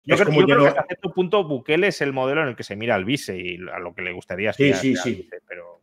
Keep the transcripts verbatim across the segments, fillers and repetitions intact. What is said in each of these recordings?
Yo, creo, yo creo que hasta cierto punto Bukele es el modelo en el que se mira Alvise y a lo que le gustaría aspirar. Sí, sí, sí. Alvise, pero...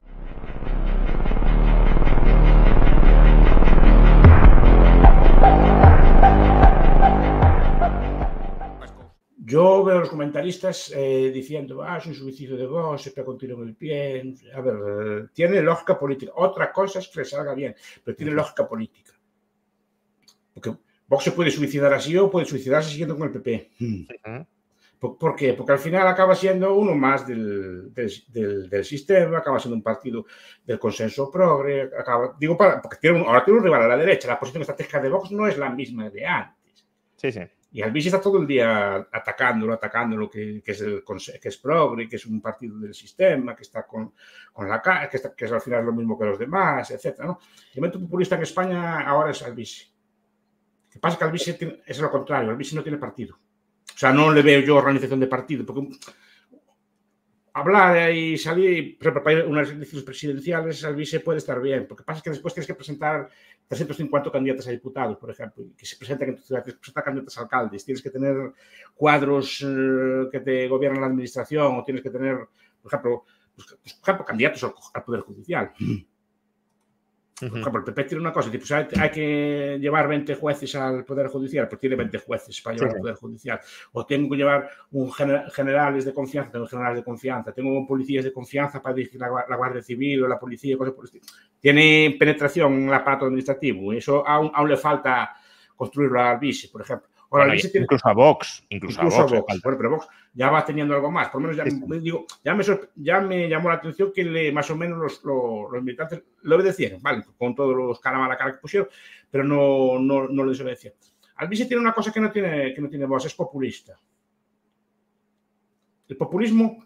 Yo veo a los comentaristas eh, diciendo, ah, es un suicidio de Vox, se pega un tiro en el pie. A ver, eh, tiene lógica política. Otra cosa es que le salga bien, pero tiene lógica política. Porque Vox se puede suicidar así o puede suicidarse siguiendo con el P P. Uh-huh. ¿Por, ¿Por qué? Porque al final acaba siendo uno más del, del, del, del sistema, acaba siendo un partido del consenso progre, acaba, digo, para, porque tiene un, ahora tiene un rival a la derecha. La posición estratégica de Vox no es la misma de antes. Sí, sí. Y Alvise está todo el día atacándolo, atacándolo, que, que, es, el, que es progre, que es un partido del sistema, que está con, con la que, está, que es al final lo mismo que los demás, etcétera, ¿no? El elemento populista en España ahora es Alvise. Lo que pasa es que Alvise tiene, es lo contrario, Alvise no tiene partido. O sea, no le veo yo organización de partido, porque hablar y salir, preparar unas elecciones presidenciales, Alvise puede estar bien, porque pasa que después tienes que presentar trescientos cincuenta candidatos a diputados, por ejemplo, que se presentan en tu ciudad, tienes que presentar candidatos a alcaldes, tienes que tener cuadros eh, que te gobiernan la administración, o tienes que tener, por ejemplo, pues, por ejemplo candidatos al, al Poder Judicial. Por ejemplo, el P P tiene una cosa, tipo, hay, hay que llevar veinte jueces al Poder Judicial, pues tiene veinte jueces para llevar sí, al Poder Judicial. O tengo que llevar un gener, generales de confianza, tengo generales de confianza, tengo policías de confianza para dirigir la, la Guardia Civil o la policía, cosas por el estilo. Tiene penetración en el aparato administrativo y eso aún, aún le falta construirlo a Alvise, por ejemplo. Ahora, bueno, Alvise tiene, incluso a Vox. Incluso, incluso a Vox. A Vox. Bueno, pero Vox ya va teniendo algo más. Por lo menos ya, sí, sí. Digo, ya, me, ya me llamó la atención que le, más o menos los, los, los militantes le obedecieron, ¿vale? Con todos los caras a la cara que pusieron, pero no, no, no le desobedecieron. Alvise tiene una cosa que no tiene, que no tiene Vox, es populista. El populismo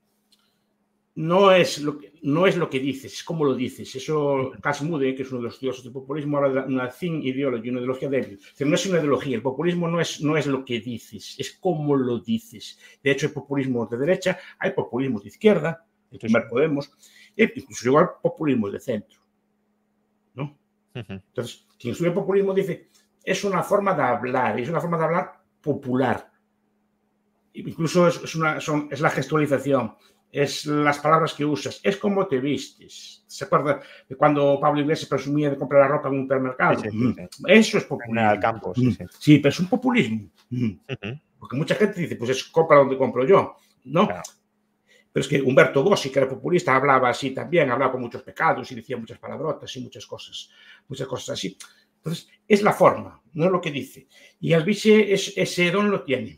no es lo que, no es lo que dices, es como lo dices. Eso, Cas Mudde, que es uno de los estudiosos del populismo, habla de una thin ideology, una ideología débil. O sea, no es una ideología, el populismo no es, no es lo que dices, es como lo dices. De hecho, hay populismo de derecha, hay populismo de izquierda, el primer Podemos, y incluso llegó al populismo de centro, ¿no? Entonces, quien estudia populismo dice, es una forma de hablar, es una forma de hablar popular. Incluso es, es, una, son, es la gestualización. Es las palabras que usas, es cómo te vistes. ¿Se acuerda de cuando Pablo Iglesias presumía de comprar la ropa en un supermercado? Sí, sí, sí. Eso es populismo. Al campo, sí, sí. Sí, pero es un populismo. Uh-huh. Porque mucha gente dice, pues es compra donde compro yo, ¿no? Claro. Pero es que Humberto Bossi, que era populista, hablaba así también, hablaba con muchos pecados y decía muchas palabrotas y muchas cosas, muchas cosas así. Entonces, es la forma, no es lo que dice. Y Alvise es, ese don lo tiene.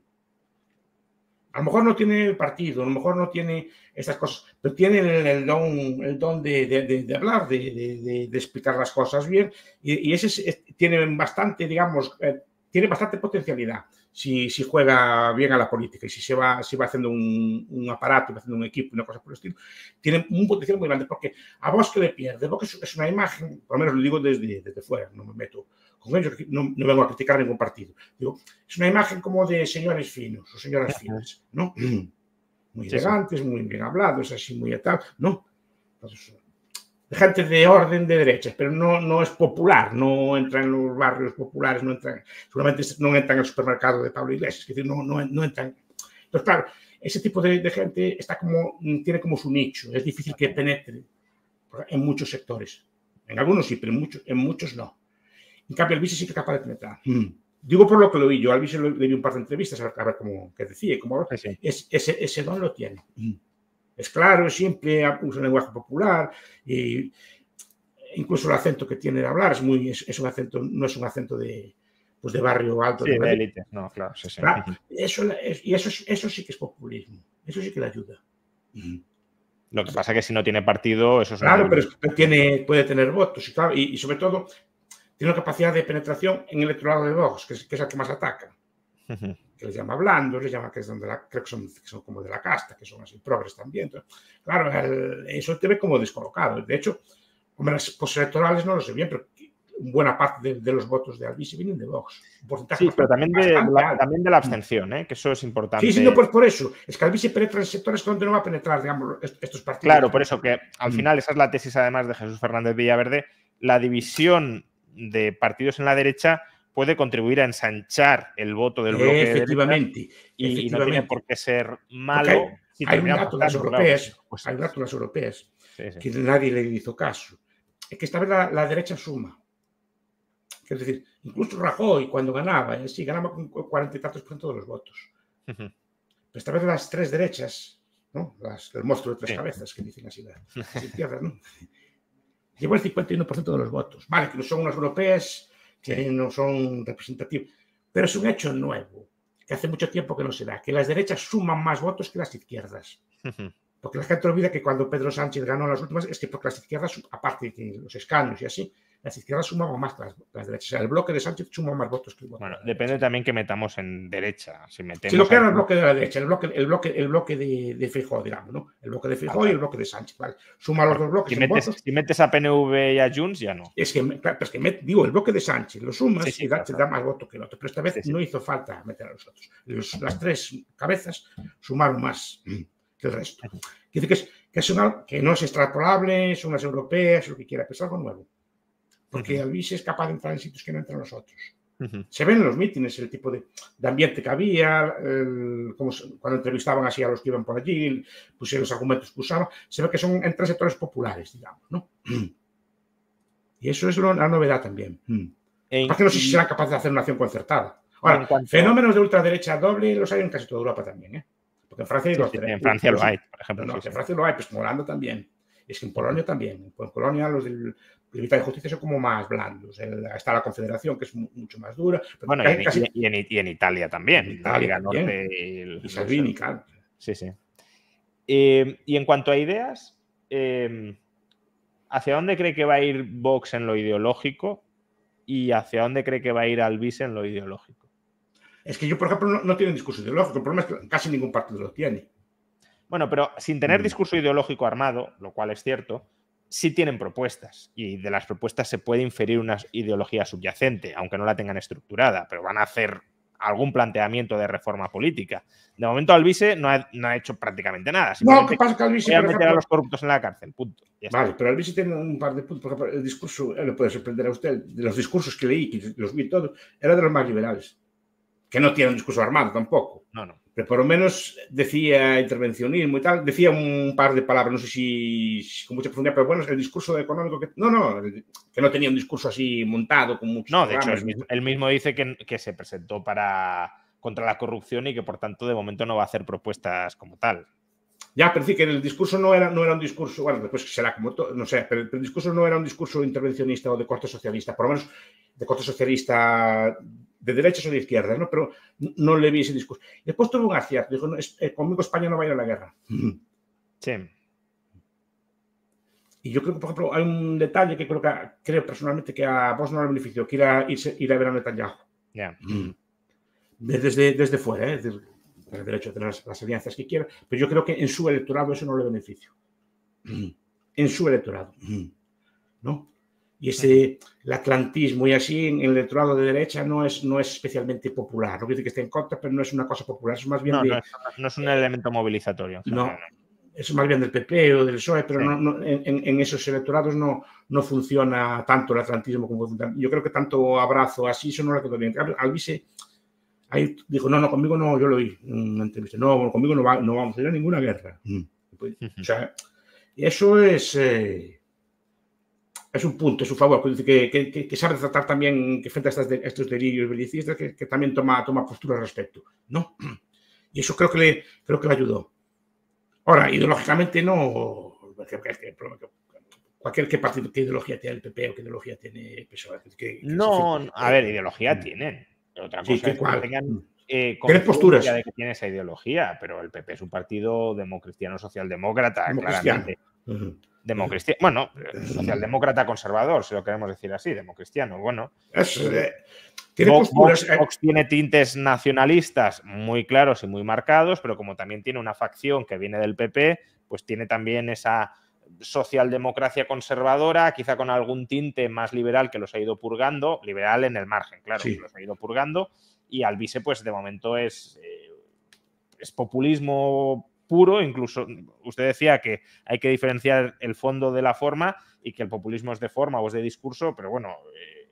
A lo mejor no tiene el partido, a lo mejor no tiene estas cosas, pero tiene el, el don, el don de, de, de, de hablar, de, de, de explicar las cosas bien, y, y ese es, es, tiene bastante, digamos, eh, tiene bastante potencialidad si, si juega bien a la política y si se va, si va haciendo un, un aparato, va haciendo un equipo, una cosa por el estilo, tiene un potencial muy grande, porque a Vox que le pierde, Vox es, es una imagen, por lo menos lo digo desde, desde fuera, no me meto con ellos, no, no vengo a criticar ningún partido. Digo, es una imagen como de señores finos o señoras finas, ¿no? Muy sí, elegantes, sí. Muy bien hablados, así muy tal, ¿no? Entonces, gente de orden de derechas, pero no, no es popular, no entra en los barrios populares, no entra, seguramente no entra en el supermercado de Pablo Iglesias, es decir, no, no, no entran. Entonces, claro, ese tipo de, de gente está como, tiene como su nicho, es difícil que penetre en muchos sectores. En algunos sí, pero en muchos, en muchos no. En cambio, Alvise sí que es capaz de penetrar. Mm. Digo por lo que lo oí yo. Alvise le di un par de entrevistas a ver, a ver cómo qué decía. Cómo, sí, sí. Es, ese, ese don lo tiene. Mm. Es claro, simple, usa un lenguaje popular. Y incluso el acento que tiene de hablar es, muy, es, es un acento, no es un acento de, pues de barrio alto. Sí, de, de élite. No, claro, sí, sí. Claro, eso, es, y eso, eso sí que es populismo. Eso sí que le ayuda. Mm. Lo que pasa es que si no tiene partido, eso es Claro, pero, pero tiene, puede tener votos. Y, claro, y, y sobre todo... tiene una capacidad de penetración en el electorado de Vox, que es, que es el que más ataca. Uh-huh. Que les llama blandos, les llama que es donde la, creo que son, que son como de la casta, que son así progres también. Entonces, claro, el, eso te ve como descolocado. De hecho, hombre, las postelectorales no lo sé bien, pero buena parte de, de los votos de Alvise vienen de Vox. Sí, pero también de, de la, también de la abstención, ¿eh? Que eso es importante. Sí, sí, no, pues por eso. Es que Alvise penetra en sectores donde no va a penetrar, digamos, estos partidos. Claro, por eso que al mm. final esa es la tesis, además, de Jesús Fernández Villaverde, la división de partidos en la derecha puede contribuir a ensanchar el voto del bloque de efectivamente, derecha y, efectivamente. y no tiene por qué ser malo hay, si hay un termina dato de las pasando, europeas, claro, pues, hay un dato de las europeas sí, sí. que nadie le hizo caso. Es que esta vez la, la derecha suma. Es decir, incluso Rajoy cuando ganaba, eh, sí, ganaba con cuarenta y tantos por ciento de los votos. Uh-huh. Pero esta vez las tres derechas, ¿no? Las, el monstruo de tres sí. cabezas, que dicen así las, las izquierdas, ¿no? Llevó el cincuenta y uno por ciento de los votos. Vale, que no son unas europeas, que sí. no son representativas, pero es un hecho nuevo, que hace mucho tiempo que no se da, que las derechas suman más votos que las izquierdas. Uh-huh. Porque la gente olvida que cuando Pedro Sánchez ganó las últimas, es que porque las izquierdas, aparte de los escaños y así, las izquierdas sumaban más que las, las derechas. O sea, el bloque de Sánchez suma más votos que el bloque Bueno, de la depende derecha. también que metamos en derecha. Si, metemos si lo que era aquí... el bloque de la derecha, el bloque, el bloque, el bloque de, de Feijóo, digamos, ¿no? El bloque de Feijóo ah, y el bloque de Sánchez. Vale. Suma los dos bloques si en metes, votos. Si metes a P N V y a Junts, ya no. Es que, claro, es que met, digo, el bloque de Sánchez lo sumas sí, sí, y da, claro. te da más voto que el otro. Pero esta vez sí, sí. no hizo falta meter a los otros. Los, las tres cabezas sumaron más que el resto. Quiere decir que, es, que, es una, que no es extrapolable, son las europeas, lo que quiera, pero es algo nuevo. Porque uh-huh. Albizu es capaz de entrar en sitios que no entran los otros. Uh-huh. Se ven en los mítines el tipo de, de ambiente que había, el, como se, cuando entrevistaban así a los que iban por allí, pusieron los argumentos que usaban, se ve que son entre sectores populares, digamos, ¿no? Y eso es lo, la novedad también. En, Aparte no sé si serán capaces de hacer una acción concertada. Ahora, cuanto... fenómenos de ultraderecha doble los hay en casi toda Europa también, ¿eh? Porque en Francia hay sí, dos. Sí, en Francia lo hay, por ejemplo. No, no, sí, en sí. Francia lo hay, pues en Holanda también. Es que en Polonia uh-huh. también. En Polonia los del Libertad y Justicia son como más blandos. El, está la Confederación, que es mucho más dura. Pero bueno, casi, y, en, casi... y, en, y en Italia también. En Italia la Liga también. Norte y, el, y Salvini, no sé. Claro. Sí, sí. Eh, y en cuanto a ideas, eh, ¿hacia dónde cree que va a ir Vox en lo ideológico y hacia dónde cree que va a ir Albizu en lo ideológico? Es que yo, por ejemplo, no, no tiene un discurso ideológico. El problema es que casi ningún partido lo tiene. Bueno, pero sin tener discurso ideológico armado, lo cual es cierto, sí tienen propuestas y de las propuestas se puede inferir una ideología subyacente, aunque no la tengan estructurada, pero van a hacer algún planteamiento de reforma política. De momento Albizu no ha, no ha hecho prácticamente nada. No, ¿qué pasa que Albizu, voy a por meter ejemplo, a los corruptos en la cárcel, punto. Ya vale, está. pero Albizu tiene un par de puntos. Por ejemplo, el discurso, le puede sorprender a usted, de los discursos que leí, que los vi todos, era de los más liberales. Que no tiene un discurso armado tampoco. No, no. Pero por lo menos decía intervencionismo y tal, decía un par de palabras, no sé si, si con mucha profundidad, pero bueno, el discurso económico que no, no, que no tenía un discurso así montado con muchos No, de hecho, él mismo, él mismo dice que, que se presentó para contra la corrupción y que por tanto de momento no va a hacer propuestas como tal. Ya, pero sí que el discurso no era, no era un discurso, bueno, después será como todo, no sé, pero el discurso no era un discurso intervencionista o de corte socialista, por lo menos de corte socialista de derechas o de izquierdas, ¿no? Pero no le vi ese discurso. Después tuvo un acierto, dijo, no, es, eh, conmigo España no va a ir a la guerra. Sí. Y yo creo que, por ejemplo, hay un detalle que creo, que, creo personalmente que a vos no le benefició, que ir a, irse, ir a ver a Netanyahu. Ya. Yeah. Desde, desde fuera, ¿eh? Desde, el derecho a tener las, las alianzas que quiera, pero yo creo que en su electorado eso no le beneficia. En su electorado, ¿no? Y ese el atlantismo y así en el electorado de derecha no es, no es especialmente popular. No quiere decir que esté en contra, pero no es una cosa popular. Es más bien no, de, no, es, no es un eh, elemento movilizatorio. O sea, no, no, no. Es más bien del P P o del P S O E, pero sí. no, no, en, en esos electorados no, no funciona tanto el atlantismo como funciona. Yo creo que tanto abrazo así, eso no le quedó bien. Albizu ahí dijo, no, no, conmigo no, yo lo oí en una entrevista, no, conmigo no, va, no vamos a ir a ninguna guerra. Mm. Pues, uh-huh. O sea, eso es, eh, es un punto, es un favor, que, que, que, que sabe tratar también, que frente a, estas, a estos delirios belicistas, que, que también toma, toma postura al respecto, ¿no? Y eso creo que le, creo que le ayudó. Ahora, ideológicamente no, cualquier qué partido, qué ideología tiene el P P o qué ideología tiene el P S O E. Que, que no, sí, a ver, ideología tienen. Otra cosa sí, es ¿cuál? que tengan eh, posturas de que tiene esa ideología, pero el P P es un partido democristiano socialdemócrata, claramente. Uh-huh. Democristiano, bueno, socialdemócrata conservador, si lo queremos decir así, democristiano, bueno. Es, eh, tiene Vox, posturas, Vox, Vox tiene tintes nacionalistas muy claros y muy marcados, pero como también tiene una facción que viene del P P, pues tiene también esa socialdemocracia conservadora, quizá con algún tinte más liberal que los ha ido purgando, liberal en el margen, claro, sí. que los ha ido purgando, y Albizu, pues de momento es, eh, es populismo puro, incluso usted decía que hay que diferenciar el fondo de la forma y que el populismo es de forma o es de discurso, pero bueno, eh,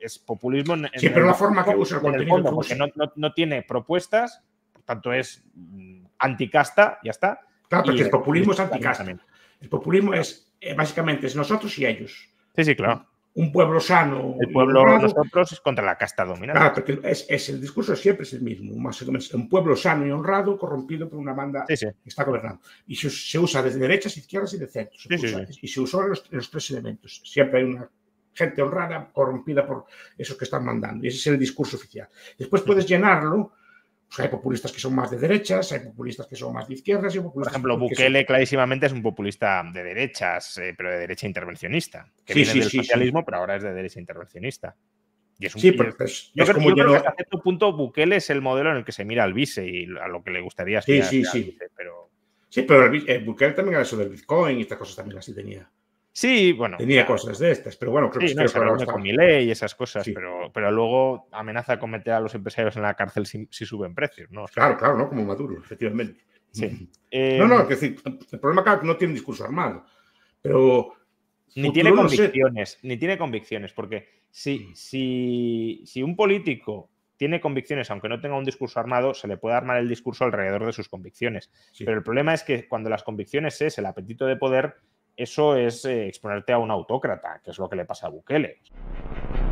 es populismo. En, sí, en pero el, la forma que usa el contenido fondo, que porque usa. no, no, no tiene propuestas, por tanto es anticasta, ya está. Claro, porque Y el populismo es el, anticasta. El populismo claro. es, eh, básicamente, es nosotros y ellos. Sí, sí, claro. Un pueblo sano El y pueblo, honrado. nosotros, es contra la casta dominante. Claro, porque es, es, el discurso siempre es el mismo. Más o menos, un pueblo sano y honrado corrompido por una banda sí, sí. que está gobernando. Y se, se usa desde derechas, izquierdas y de centro. Se sí, usa, sí, sí. Y se usó los, los tres elementos. Siempre hay una gente honrada corrompida por esos que están mandando. Y ese es el discurso oficial. Después puedes llenarlo. Pues hay populistas que son más de derechas, hay populistas que son más de izquierdas. Y Por populistas ejemplo, que, Bukele que clarísimamente es un populista de derechas, eh, pero de derecha intervencionista, que sí, viene sí, del sí, socialismo, sí. pero ahora es de derecha intervencionista. Y es un, Sí, y pero es, es, yo es creo, como yo creo que llenó. hasta cierto punto Bukele es el modelo en el que se mira al vice y a lo que le gustaría Sí, aspirar sí, al sí. vice, pero... Sí, pero el, el Bukele también era eso del Bitcoin y estas cosas también así tenía. Sí, bueno. Tenía Ya, cosas de estas, pero bueno, creo sí, que, no, creo se que ahora reúne está. con Milei y esas cosas, Sí. pero, pero luego amenaza con meter a los empresarios en la cárcel si, si suben precios, ¿no? O sea, Claro, claro, ¿no? Como Maduro, efectivamente. sí. No, no, Eh, es decir, el problema es que no tiene un discurso armado, pero Ni tiene futuro no sé. convicciones, ni tiene convicciones, porque si, si, si un político tiene convicciones, aunque no tenga un discurso armado, se le puede armar el discurso alrededor de sus convicciones. Sí. Pero el problema es que cuando las convicciones es el apetito de poder, eso es eh, exponerte a un autócrata, que es lo que le pasa a Bukele.